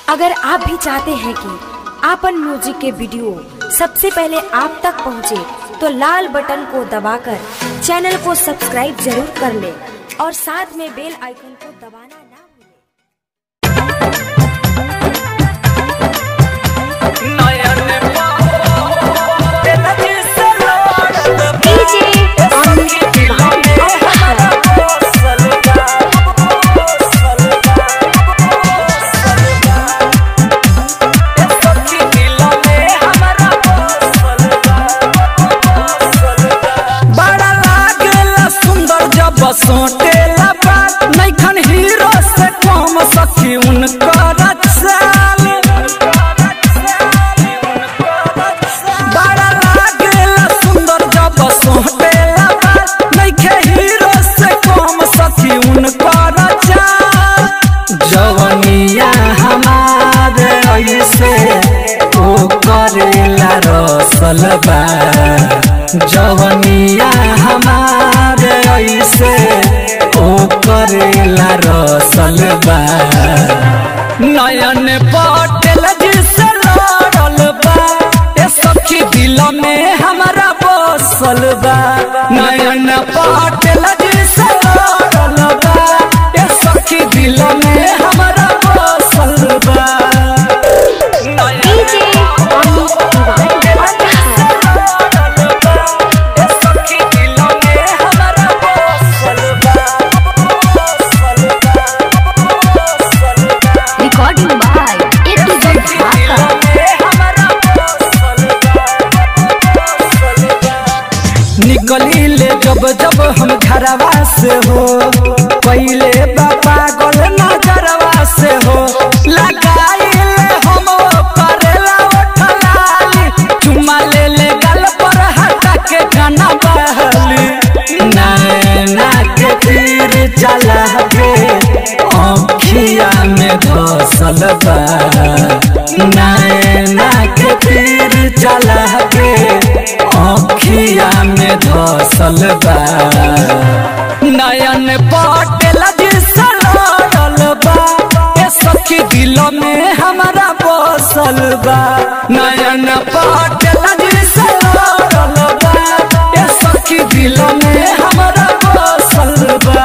अगर आप भी चाहते हैं कि आपन म्यूजिक के वीडियो सबसे पहले आप तक पहुंचे, तो लाल बटन को दबाकर चैनल को सब्सक्राइब जरूर कर ले और साथ में बेल आइकन को दबाना ना भूलें। सोटेला बात नैखन हीरो से कम सखी उनकर चाल बड़ा लागेला सुंदर जब सोटेला बात नैखे हीरो से कम सखी उनकर चाल। जवनिया हमारे ऐसे ओ करेला रसल बा, जवनिया हमारे ऐसे ओ करेला रसल बा। नयन पटेल जिसे लड़ल बा, ए सखी दिल में हमारा बसल बा। नयन पटेल जिसे लड़ल बा, ए सखी दिल में हमारा बसल बा। निकली ले जब जब हम घरवा से हो, पहले बाबा गोल नजरवा से हो। लगाइले हम करेला उठलाली, चुमा ले ले गल पर हटा के गाना बहली। नैना के तीर चला के आँखिया में धसल बा, नैना के तीर चला के आँखिया में धसल बा। नयन पटेल जिसे लड़ल बा, ए सखी दिल में हमारा बसल बा। नयन पटेल जिसे लड़ल बा, ए सखी दिल में हमारा बसल बा।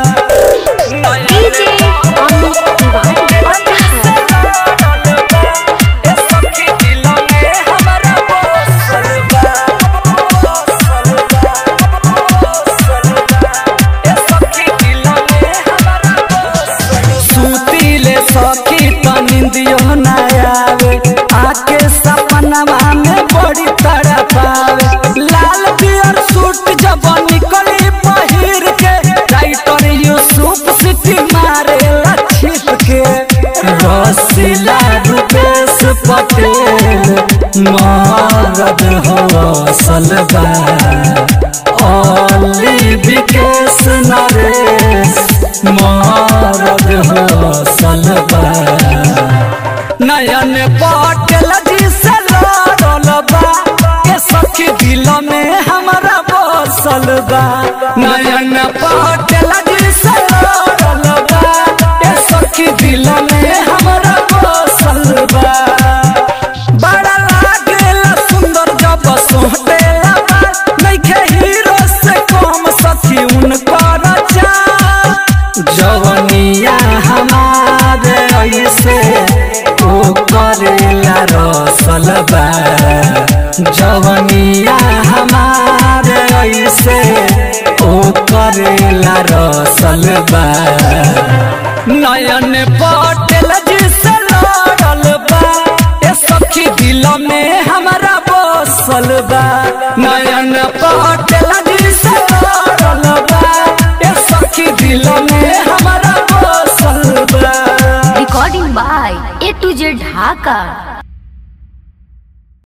सखी तो निंदियो न आवे, आके सपनवा में बड़ी तड़प आवे। लाल पियर सूट जब निकली पहिर के, राइटर यूसुफ सिटी मारे लछित के। रसीला रूपेश पटेल मरद हौसल बा, ओली विकेश नरेश मरद हौसल बा। नयन पटेल जिसे लड़ल बा, ए सखी दिल में हमारा बसल बा। नयन पटेल जिसे लड़ल बा, ए सखी दिल में हमारा बसल बा। बड़ा लागेला सुंदर जब सोटेला बा, नैखे हीरो से कम सखी उनकर चाल। जवनिया हमारे ऐसे ओ करेला रसल बा, जवनिया हमारे ऐसे ओ करेला रसल बा। नयन पटेल जिसे लड़ल बा, ए सखी दिल में हमारा बसल बा। नयन पटेल जिसे लड़ल बा, ए सखी दिल में हमारा बसल बा। Recording by A to Z Dhaka.